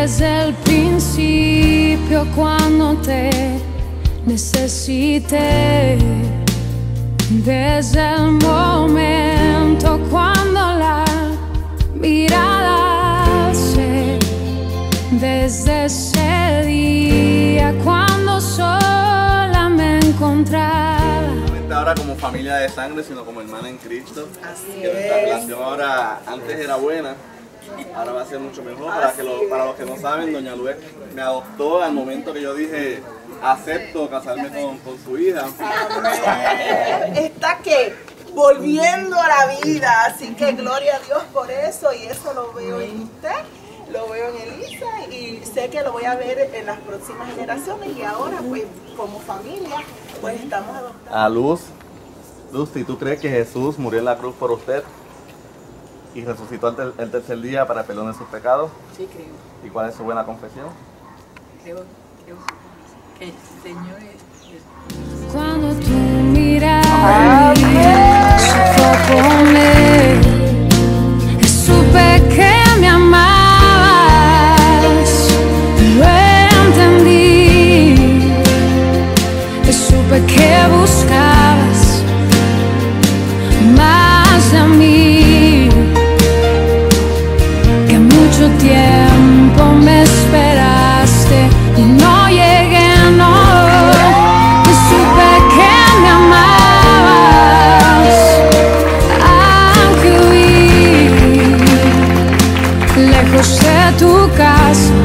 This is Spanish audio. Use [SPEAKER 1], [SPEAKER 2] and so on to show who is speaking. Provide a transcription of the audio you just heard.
[SPEAKER 1] desde el principio cuando te necesité, desde el momento cuando la mirada alcé, desde ese día cuando sola me encontraba.
[SPEAKER 2] Ahora como familia de sangre, sino como hermana en Cristo.
[SPEAKER 3] Así
[SPEAKER 2] que nuestra relación ahora, antes era buena, ahora va a ser mucho mejor. Para los que no saben, doña Luz me adoptó al momento que yo dije, acepto casarme con su hija.
[SPEAKER 3] Está que volviendo a la vida, así que gloria a Dios por eso, y eso lo veo en usted, lo veo en Elisa, y sé que lo voy a ver en las próximas generaciones, y ahora pues como familia pues estamos adoptando.
[SPEAKER 2] A Luz, si tú crees que Jesús murió en la cruz por usted y resucitó el tercer día para el perdón de sus pecados.
[SPEAKER 4] Sí, creo.
[SPEAKER 2] ¿Y cuál es su buena confesión?
[SPEAKER 4] Creo que el Señor es...
[SPEAKER 1] Cuando tú mirabas, supo poner, supe que me amabas, lo entendí, supe que buscabas más de mí, que mucho tiempo me esperaste y no llegué, no. Lejos de tu casa,